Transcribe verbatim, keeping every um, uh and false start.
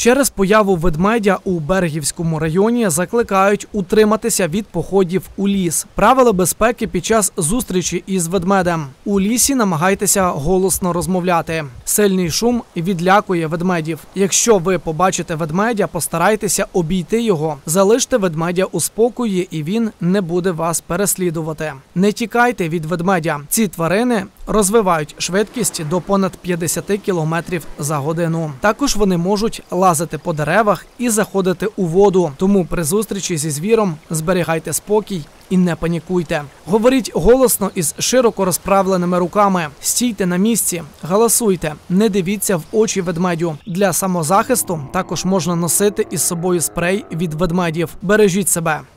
Через появу ведмедя у Берегівському районі закликають утриматися від походів у ліс. Правила безпеки під час зустрічі із ведмедем. У лісі намагайтеся голосно розмовляти. Сильний шум відлякує ведмедів. Якщо ви побачите ведмедя, постарайтеся обійти його. Залиште ведмедя у спокої і він не буде вас переслідувати. Не тікайте від ведмедя. Ці тварини розвивають швидкість до понад п'ятдесят кілометрів за годину. Також вони можуть лазити по деревах і заходити у воду. Тому при зустрічі зі звіром зберігайте спокій і не панікуйте. Говоріть голосно із широко розправленими руками. Стійте на місці, галасуйте, не дивіться в очі ведмедю. Для самозахисту також можна носити із собою спрей від ведмедів. Бережіть себе.